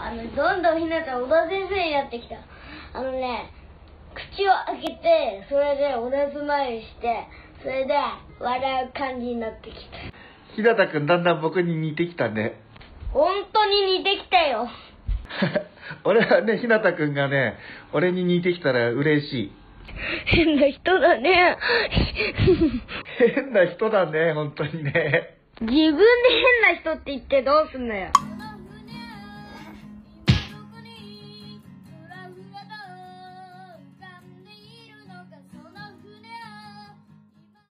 どんどんひなた小田先生になってきた。口を開けて、それでおだスマイルして、それで笑う感じになってきた。 ひなたくんだんだん僕に似てきたね。 本当に似てきたよ。 俺はね、ひなたくんがね、俺に似てきたら嬉しい。 変な人だね。 変な人だね、本当にね。 自分で変な人って言ってどうすんのよ。